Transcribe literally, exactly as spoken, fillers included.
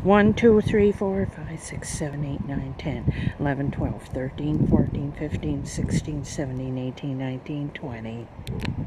one, two, three, four, five, six, seven, eight, nine, ten, eleven, twelve, thirteen, fourteen, fifteen, sixteen, seventeen, eighteen, nineteen, twenty.